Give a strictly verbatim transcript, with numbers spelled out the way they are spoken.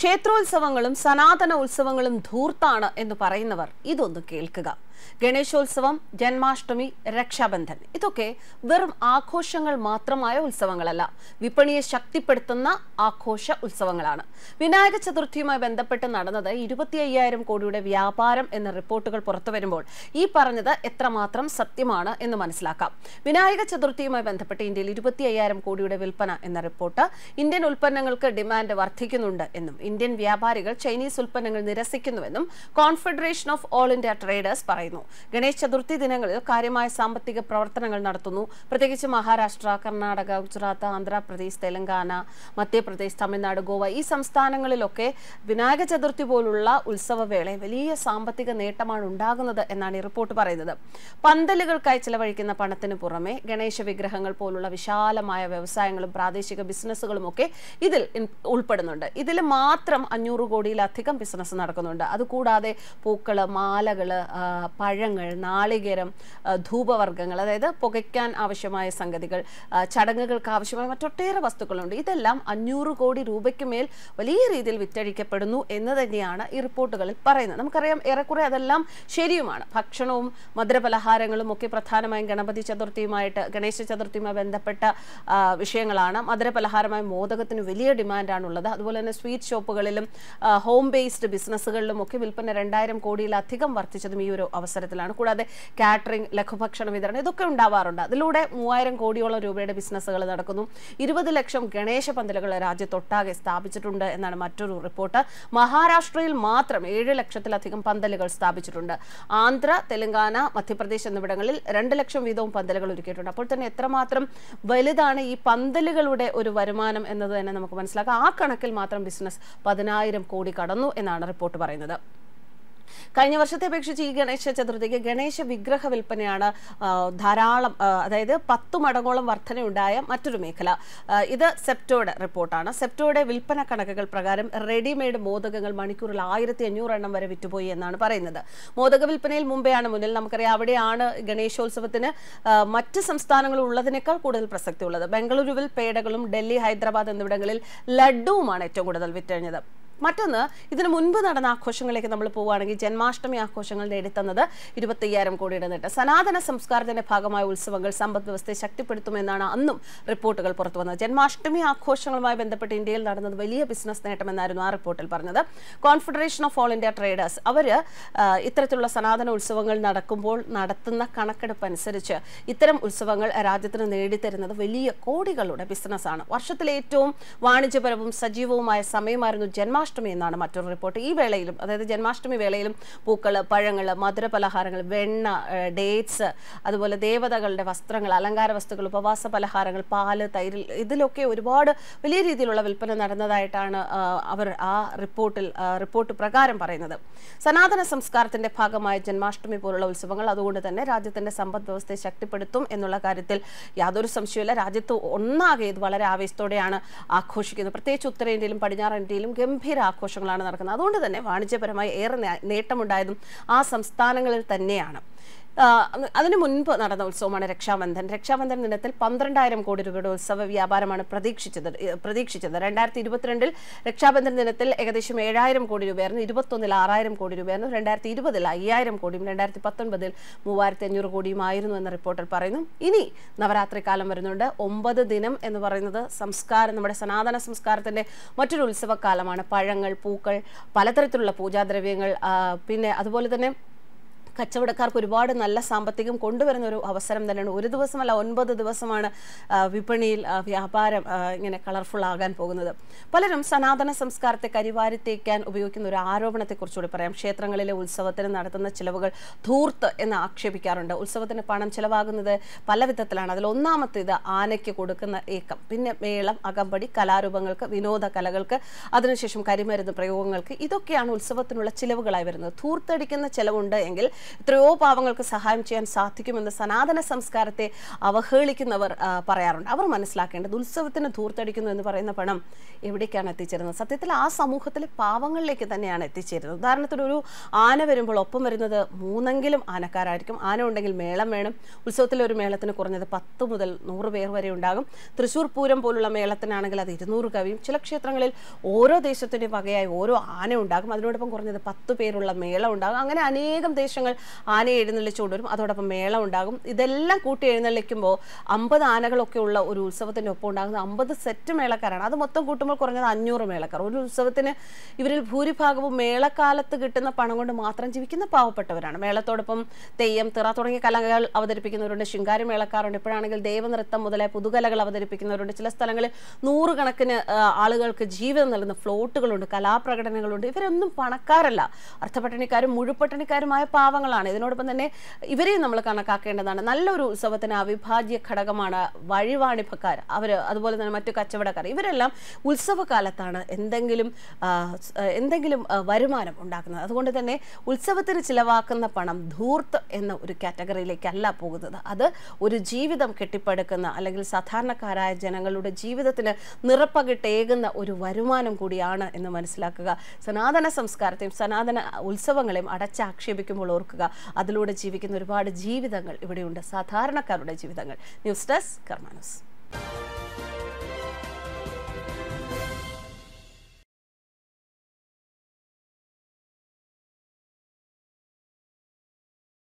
ക്ഷേത്രോത്സവങ്ങളും സനാതന ഉത്സവങ്ങളും ധൂർത്താണ് എന്ന് പറയുന്നവർ ഇതൊന്ന് കേൾക്കുക. ഗണേശോത്സവം, ജന്മാഷ്ടമി, രക്ഷാബന്ധൻ ഇതൊക്കെ വെറും ആഘോഷങ്ങൾ മാത്രമായ ഉത്സവങ്ങളല്ല, വിപണിയെ ശക്തിപ്പെടുത്തുന്ന ആഘോഷ ഉത്സവങ്ങളാണ്. വിനായക ചതുർത്ഥിയുമായി ബന്ധപ്പെട്ട് നടന്നത് ഇരുപത്തി അയ്യായിരം കോടിയുടെ വ്യാപാരം എന്ന റിപ്പോർട്ടുകൾ പുറത്തു വരുമ്പോൾ ഈ പറഞ്ഞത് എത്രമാത്രം സത്യമാണ് എന്ന് മനസ്സിലാക്കാം. വിനായക ചതുർത്ഥിയുമായി ബന്ധപ്പെട്ട് ഇന്ത്യയിൽ ഇരുപത്തി അയ്യായിരം കോടിയുടെ വിൽപ്പന എന്ന റിപ്പോർട്ട് ഇന്ത്യൻ ഉൽപ്പന്നങ്ങൾക്ക് ഡിമാൻഡ് വർദ്ധിക്കുന്നുണ്ട് എന്നും ഇന്ത്യൻ വ്യാപാരികൾ ചൈനീസ് ഉൽപ്പന്നങ്ങൾ നിരസിക്കുന്നുവെന്നും Confederation of All India Traders പറയുന്നു. ഗണേശ് ചതുർത്ഥി ദിനങ്ങളിൽ കാര്യമായ സാമ്പത്തിക പ്രവർത്തനങ്ങൾ നടത്തുന്നു. പ്രത്യേകിച്ച് മഹാരാഷ്ട്ര, കർണാടക, ഗുജറാത്ത്, ആന്ധ്രാപ്രദേശ്, തെലങ്കാന, മധ്യപ്രദേശ്, തമിഴ്നാട്, ഗോവ ഈ സംസ്ഥാനങ്ങളിലൊക്കെ വിനായക ചതുർത്ഥി പോലുള്ള ഉത്സവവേളയിൽ വലിയ സാമ്പത്തിക നേട്ടമാണ് ഉണ്ടാകുന്നത് എന്നാണ് ഈ റിപ്പോർട്ട് പറയുന്നത്. പന്തലുകൾക്കായി ചെലവഴിക്കുന്ന പണത്തിന് പുറമെ ഗണേശ വിഗ്രഹങ്ങൾ പോലുള്ള വിശാലമായ വ്യവസായങ്ങളും പ്രാദേശിക ബിസിനസ്സുകളും ഒക്കെ ഇതിൽ ഉൾപ്പെടുന്നുണ്ട്. ഇതിൽ മാത്രം അഞ്ഞൂറ് കോടിയിലധികം ബിസിനസ് നടക്കുന്നുണ്ട്. അതുകൂടാതെ പൂക്കള്, മാലകള്, പഴങ്ങൾ, നാളികേരം, ധൂപവർഗ്ഗങ്ങൾ, അതായത് പുകയ്ക്കാൻ ആവശ്യമായ സംഗതികൾ, ചടങ്ങുകൾക്ക് ആവശ്യമായ മറ്റൊട്ടേറെ വസ്തുക്കളുണ്ട്. ഇതെല്ലാം അഞ്ഞൂറ് കോടി രൂപയ്ക്ക് മേൽ വലിയ രീതിയിൽ വിറ്റഴിക്കപ്പെടുന്നു എന്ന് തന്നെയാണ് ഈ റിപ്പോർട്ടുകളിൽ പറയുന്നത്. നമുക്കറിയാം, ഏറെക്കുറെ അതെല്ലാം ശരിയുമാണ്. ഭക്ഷണവും മധുരപലഹാരങ്ങളും ഒക്കെ പ്രധാനമായും ഗണപതി ചതുർത്ഥിയുമായിട്ട് ഗണേശ ചതുർത്ഥിയുമായി ബന്ധപ്പെട്ട വിഷയങ്ങളാണ്. മധുരപലഹാരമായ മോദകത്തിന് വലിയ ഡിമാൻഡാണുള്ളത്. അതുപോലെ തന്നെ സ്വീറ്റ് ഷോപ്പുകളിലും ഹോം ബേസ്ഡ് ബിസിനസ്സുകളിലും ഒക്കെ വിൽപ്പന രണ്ടായിരം കോടിയിലധികം വർദ്ധിച്ചതും ഈ ഒരു അവസരത്തിലാണ്. കൂടാതെ കാറ്ററിംഗ്, ലഘുഭക്ഷണ വിതരണം ഇതൊക്കെ ഉണ്ടാവാറുണ്ട്. അതിലൂടെ മൂവായിരം കോടിയോളം രൂപയുടെ ബിസിനസ്സുകൾ നടക്കുന്നു. ഇരുപത് ലക്ഷം ഗണേശ പന്തലുകൾ രാജ്യത്തൊട്ടാകെ സ്ഥാപിച്ചിട്ടുണ്ട് എന്നാണ് മറ്റൊരു റിപ്പോർട്ട്. മഹാരാഷ്ട്രയിൽ മാത്രം ഏഴ് ലക്ഷത്തിലധികം പന്തലുകൾ സ്ഥാപിച്ചിട്ടുണ്ട്. ആന്ധ്ര, തെലങ്കാന, മധ്യപ്രദേശ് എന്നിവിടങ്ങളിൽ രണ്ട് ലക്ഷം വീതവും പന്തലുകൾ ഒരുക്കിയിട്ടുണ്ട്. അപ്പോൾ തന്നെ എത്രമാത്രം വലുതാണ് ഈ പന്തലുകളുടെ ഒരു വരുമാനം എന്നത് തന്നെ നമുക്ക് മനസ്സിലാക്കാം. ആ കണക്കിൽ മാത്രം ബിസിനസ് പതിനായിരം കോടി കടന്നു എന്നാണ് റിപ്പോർട്ട് പറയുന്നത്. കഴിഞ്ഞ വർഷത്തെ അപേക്ഷിച്ച് ഈ ഗണേശ ചതുർത്ഥിക്ക് ഗണേശ വിഗ്രഹ വിൽപ്പനയാണ് ധാരാളം, അതായത് പത്തു മടങ്ങോളം വർധനയുണ്ടായ മറ്റൊരു മേഖല. ഇത് സെപ്റ്റോയുടെ റിപ്പോർട്ടാണ്. സെപ്റ്റോയുടെ വിൽപ്പന കണക്കുകൾ പ്രകാരം റെഡിമെയ്ഡ് മോദകങ്ങൾ മണിക്കൂറിൽ ആയിരത്തി അഞ്ഞൂറ് എണ്ണം വരെ വിറ്റുപോയി എന്നാണ് പറയുന്നത്. മോദക വിൽപ്പനയിൽ മുംബൈയാണ് മുന്നിൽ. നമുക്കറിയാം, അവിടെയാണ് ഗണേശോത്സവത്തിന് മറ്റ് സംസ്ഥാനങ്ങളിൽ ഉള്ളതിനേക്കാൾ കൂടുതൽ പ്രസക്തി ഉള്ളത്. ബംഗളൂരുവിൽ പേടകളും ഡൽഹി, ഹൈദരാബാദ് എന്നിവിടങ്ങളിൽ ലഡുവുമാണ് ഏറ്റവും കൂടുതൽ വിറ്റഴിഞ്ഞത്. മറ്റൊന്ന്, ഇതിനു മുൻപ് നടന്ന ആഘോഷങ്ങളിലേക്ക് നമ്മൾ പോവുകയാണെങ്കിൽ ജന്മാഷ്ടമി ആഘോഷങ്ങൾ നേടിത്തന്നത് ഇരുപത്തി അയ്യായിരം കോടിയുടെ നേട്ടം. സനാതന സംസ്കാരത്തിന്റെ ഭാഗമായ ഉത്സവങ്ങൾ സമ്പദ് വ്യവസ്ഥയെ ശക്തിപ്പെടുത്തുമെന്നാണ് അന്നും റിപ്പോർട്ടുകൾ പുറത്തു വന്നത്. ജന്മാഷ്ടമി ആഘോഷങ്ങളുമായി ബന്ധപ്പെട്ട് ഇന്ത്യയിൽ നടന്നത് വലിയ ബിസിനസ് നേട്ടമെന്നായിരുന്നു ആ റിപ്പോർട്ടിൽ പറഞ്ഞത്. Confederation of All India Traders അവര് ഇത്തരത്തിലുള്ള സനാതന ഉത്സവങ്ങൾ നടക്കുമ്പോൾ നടത്തുന്ന കണക്കെടുപ്പ് അനുസരിച്ച് ഇത്തരം ഉത്സവങ്ങൾ രാജ്യത്തിന് നേടിത്തരുന്നത് വലിയ കോടികളുടെ ബിസിനസ്സാണ്. വർഷത്തിലെ ഏറ്റവും വാണിജ്യപരവും സജീവവുമായ സമയമായിരുന്നു ജന്മാഷ്ടമി എന്നാണ് മറ്റൊരു റിപ്പോർട്ട്. ഈ വേളയിലും, അതായത് ജന്മാഷ്ടമി വേളയിലും പൂക്കള്, പഴങ്ങൾ, മധുര പലഹാരങ്ങൾ, വെണ്ണ, ഡേറ്റ്സ്, അതുപോലെ ദേവതകളുടെ വസ്ത്രങ്ങൾ, അലങ്കാര വസ്തുക്കൾ, ഉപവാസ പലഹാരങ്ങൾ, പാല്, തൈര് ഇതിലൊക്കെ ഒരുപാട് വലിയ രീതിയിലുള്ള വിൽപ്പന നടന്നതായിട്ടാണ് അവർ ആ റിപ്പോർട്ടിൽ റിപ്പോർട്ട് പ്രകാരം പറയുന്നത്. സനാതന സംസ്കാരത്തിന്റെ ഭാഗമായ ജന്മാഷ്ടമി പോലുള്ള ഉത്സവങ്ങൾ അതുകൊണ്ട് തന്നെ രാജ്യത്തിന്റെ സമ്പദ് വ്യവസ്ഥയെ ശക്തിപ്പെടുത്തും എന്നുള്ള കാര്യത്തിൽ യാതൊരു സംശയമില്ല. രാജ്യത്ത് ഒന്നാകെ ഇത് വളരെ ആവേശത്തോടെയാണ് ആഘോഷിക്കുന്നത്. പ്രത്യേകിച്ച് ഉത്തരേന്ത്യയിലും പടിഞ്ഞാറൻ ഇന്ത്യയിലും ഗംഭീര ആഘോഷങ്ങളാണ് നടക്കുന്നത്. അതുകൊണ്ട് തന്നെ വാണിജ്യപരമായി ഏറെ നേട്ടമുണ്ടായതും ആ സംസ്ഥാനങ്ങളിൽ തന്നെയാണ്. അതിനു മുൻപ് നടന്ന ഉത്സവമാണ് രക്ഷാബന്ധൻ. രക്ഷാബന്ധൻ ദിനത്തിൽ പന്ത്രണ്ടായിരം കോടി രൂപയുടെ ഉത്സവ വ്യാപാരമാണ് പ്രതീക്ഷിച്ചത് പ്രതീക്ഷിച്ചത് രണ്ടായിരത്തി ഇരുപത്തിരണ്ടിൽ രക്ഷാബന്ധൻ ദിനത്തിൽ ഏകദേശം ഏഴായിരം കോടി രൂപയായിരുന്നു. ഇരുപത്തൊന്നിൽ ആറായിരം കോടി രൂപയായിരുന്നു. രണ്ടായിരത്തി ഇരുപതിൽ അയ്യായിരം കോടിയും രണ്ടായിരത്തി പത്തൊൻപതിൽ മൂവായിരത്തി അഞ്ഞൂറ് കോടിയുമായിരുന്നു എന്ന റിപ്പോർട്ടിൽ പറയുന്നു. ഇനി നവരാത്രി കാലം വരുന്നുണ്ട്. ഒമ്പത് ദിനം എന്ന് പറയുന്നത് സംസ്കാരം, നമ്മുടെ സനാതന സംസ്കാരത്തിന്റെ മറ്റൊരു ഉത്സവക്കാലമാണ്. പഴങ്ങൾ, പൂക്കൾ, പലതരത്തിലുള്ള പൂജാദ്രവ്യങ്ങൾ, പിന്നെ അതുപോലെ തന്നെ കച്ചവടക്കാർക്ക് ഒരുപാട് നല്ല സാമ്പത്തികം കൊണ്ടുവരുന്ന ഒരു അവസരം തന്നെയാണ്. ഒരു ദിവസമല്ല, ഒൻപത് ദിവസമാണ് വിപണിയിൽ വ്യാപാരം ഇങ്ങനെ കളർഫുൾ ആകാൻ പോകുന്നത്. പലരും സനാതന സംസ്കാരത്തെ കരിവാരിത്തേക്കാൻ ഉപയോഗിക്കുന്ന ഒരു ആരോപണത്തെക്കുറിച്ചുകൂടി പറയാം. ക്ഷേത്രങ്ങളിലെ ഉത്സവത്തിന് നടത്തുന്ന ചിലവുകൾ ധൂർത്ത് എന്ന് ആക്ഷേപിക്കാറുണ്ട്. ഉത്സവത്തിന് പണം ചിലവാകുന്നത് പല വിധത്തിലാണ്. അതിൽ ഒന്നാമത്തേത് ആനയ്ക്ക് കൊടുക്കുന്ന ഏക്കം, പിന്നെ മേളം, അകമ്പടി, കലാരൂപങ്ങൾക്ക്, വിനോദ കലകൾക്ക്, അതിനുശേഷം കരിമരുന്ന് പ്രയോഗങ്ങൾക്ക്, ഇതൊക്കെയാണ് ഉത്സവത്തിനുള്ള ചിലവുകളായി വരുന്നത്. ധൂർത്തടിക്കുന്ന ചിലവുണ്ട് എങ്കിൽ എത്രയോ പാവങ്ങൾക്ക് സഹായം ചെയ്യാൻ സാധിക്കുമെന്ന് സനാതന സംസ്കാരത്തെ അവഹേളിക്കുന്നവർ പറയാറുണ്ട്. അവർ മനസ്സിലാക്കേണ്ടത് ഉത്സവത്തിന് ധൂർത്തടിക്കുന്നു എന്ന് പറയുന്ന പണം എവിടേക്കാണ് എത്തിച്ചേരുന്നത്? സത്യത്തിൽ ആ സമൂഹത്തിലെ പാവങ്ങളിലേക്ക് തന്നെയാണ് എത്തിച്ചേരുന്നത്. ഉദാഹരണത്തിന് ഒരു ആന വരുമ്പോൾ ഒപ്പം വരുന്നത് മൂന്നെങ്കിലും ആനക്കാരായിരിക്കും. ആന ഉണ്ടെങ്കിൽ മേളം വേണം. ഉത്സവത്തിലെ ഒരു മേളത്തിന് കുറഞ്ഞത് പത്ത് മുതൽ നൂറ് പേർ വരെ ഉണ്ടാകും. തൃശ്ശൂർ പൂരം പോലുള്ള മേളത്തിനാണെങ്കിൽ അത് ഇരുന്നൂറ് കവിയും. ചില ക്ഷേത്രങ്ങളിൽ ഓരോ ദേശത്തിൻ്റെ വകയായി ഓരോ ആന ഉണ്ടാകും. അതിനോടൊപ്പം കുറഞ്ഞത് പത്ത് പേരുള്ള മേളം ഉണ്ടാകും. അങ്ങനെ അനേകം ദേശങ്ങൾ ആനയെ എഴുന്നള്ളിച്ചുകൊണ്ടുവരും. അതോടൊപ്പം മേളം ഉണ്ടാകും. ഇതെല്ലാം കൂട്ടി എഴുന്നള്ളിക്കുമ്പോൾ അമ്പത് ആനകളൊക്കെ ഉള്ള ഒരു ഉത്സവത്തിൻ്റെ ഒപ്പം ഉണ്ടാകുന്ന അമ്പത് സെറ്റ് മേളക്കാരാണ്. അത് മൊത്തം കൂട്ടുമ്പോൾ കുറഞ്ഞത് അഞ്ഞൂറ് മേളക്കാർ. ഒരു ഉത്സവത്തിന് ഇവരിൽ ഭൂരിഭാഗവും മേളക്കാലത്ത് കിട്ടുന്ന പണം കൊണ്ട് മാത്രം ജീവിക്കുന്ന പാവപ്പെട്ടവരാണ്. മേളത്തോടൊപ്പം തെയ്യം, തിറ തുടങ്ങിയ കലകൾ അവതരിപ്പിക്കുന്നവരുണ്ട്. ശിങ്കാരി മേളക്കാരുണ്ട്. ഇപ്പോഴാണെങ്കിൽ ദേവനൃത്തം മുതലായ പുതുകലകൾ അവതരിപ്പിക്കുന്നവരുണ്ട്. ചില സ്ഥലങ്ങളിൽ നൂറുകണക്കിന് ആളുകൾക്ക് ജീവിതം നൽകുന്ന ഫ്ലോട്ടുകളുണ്ട്, കലാപ്രകടനങ്ങളുണ്ട്. ഇവരൊന്നും പണക്കാരല്ല. അർത്ഥപട്ടിണിക്കാരും മുഴുപട്ടിണിക്കാരുമായ പാവങ്ങളാണ്. ഇതിനോടൊപ്പം തന്നെ ഇവരെയും നമ്മൾ കണക്കാക്കേണ്ടതാണ്. നല്ലൊരു ഉത്സവത്തിന് അവിഭാജ്യ ഘടകമാണ് വഴിവാണിഭക്കാർ, അവർ അതുപോലെ തന്നെ മറ്റു കച്ചവടക്കാർ. ഇവരെല്ലാം ഉത്സവകാലത്താണ് എന്തെങ്കിലും എന്തെങ്കിലും വരുമാനം ഉണ്ടാക്കുന്നത്. അതുകൊണ്ട് തന്നെ ഉത്സവത്തിന് ചിലവാക്കുന്ന പണം ധൂർത്ത് എന്ന ഒരു കാറ്റഗറിയിലേക്കല്ല പോകുന്നത്. അത് ഒരു ജീവിതം കെട്ടിപ്പടുക്കുന്ന അല്ലെങ്കിൽ സാധാരണക്കാരായ ജനങ്ങളുടെ ജീവിതത്തിന് നിറപ്പകിട്ടേകുന്ന ഒരു വരുമാനം കൂടിയാണ് എന്ന് മനസ്സിലാക്കുക. സനാതന സംസ്കാരത്തെയും സനാതന ഉത്സവങ്ങളെയും അടച്ചാക്ഷേപിക്കുമ്പോൾ ഓർക്കുക, അതിലൂടെ ജീവിക്കുന്ന ഒരുപാട് ജീവിതങ്ങൾ ഇവിടെയുണ്ട്, സാധാരണക്കാരുടെ ജീവിതങ്ങൾ. News desk Karma news.